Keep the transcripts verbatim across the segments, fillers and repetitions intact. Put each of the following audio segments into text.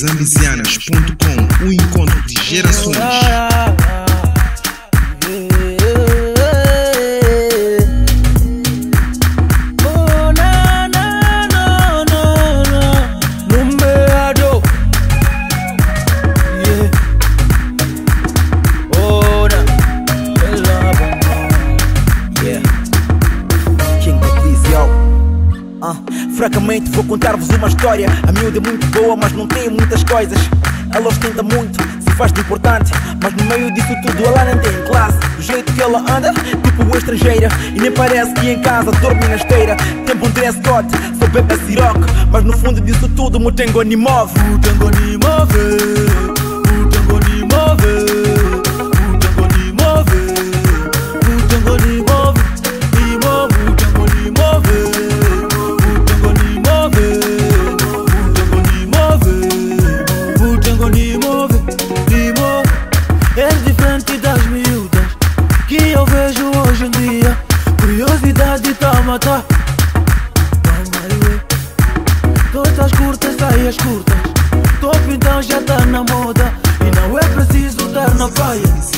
Músicas ponto com, o encontro de gerações. Fracamente vou contar-vos uma história. A miúda é muito boa, mas não tem muitas coisas. Ela ostenta muito, se faz de importante, mas no meio disso tudo ela não tem classe. Do jeito que ela anda, tipo estrangeira, e nem parece que em casa dorme na esteira. Tem bom dress code, só bebe a siroc, mas no fundo disso tudo o tengo ni move. O tengo ni move, o tengo ni move, o tengo ni move, o tengo ni move, ni move, o tengo ni move. És diferente das miúdas que eu vejo hoje em dia. Curiosidade tá a matar. Todas curtas, saias curtas. Top então já tá na moda e não é preciso dar na praia.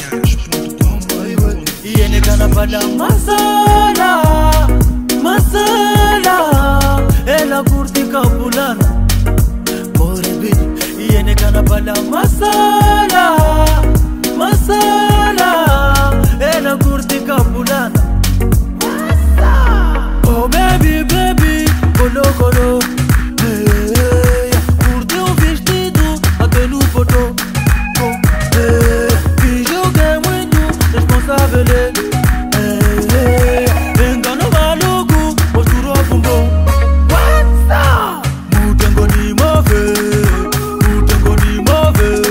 E é negana para dar maçara, maçara. Ela curte capulana, e é negana para dar maçara, maçara. Ela curte capulana. Oh baby, baby, colo, colo. Hey, hey. Curte um vestido até no foto. Oh, hey. Que jogo é muito responsável. Hey, hey. Engano maluco, posturou bumbum. What's up? Mutengo ni move, mutengo ni move.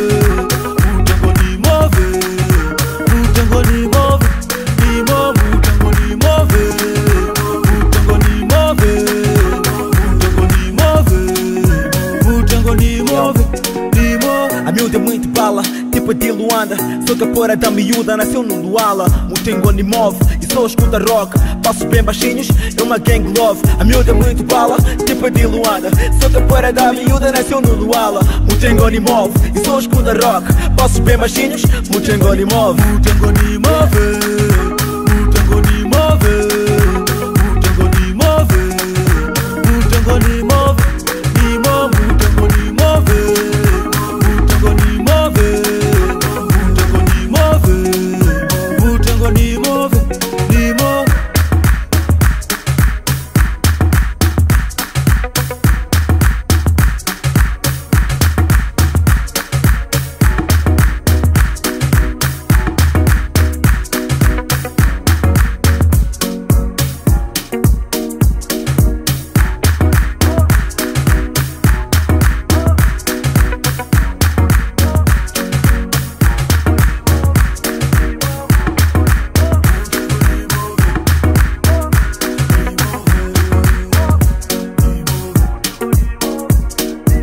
A miúda é muito bala, tipo de Luanda. Sou capora da miúda, nasceu no Luala. Mutengo ni move, e só escuta rock. Passo bem baixinhos, é uma gang love. A miúda é muito bala, tipo de Luanda. Sou capora da miúda, nasceu no Luala. Mutengo ni move, e só escuta rock. Passo bem baixinhos, mutengo ni move. Mutengo ni move, mutengo ni move, mutengo ni move, mutengo ni move, ni move, mutengo ni move.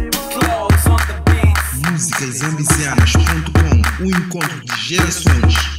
Músicas ponto com, o encontro de gerações.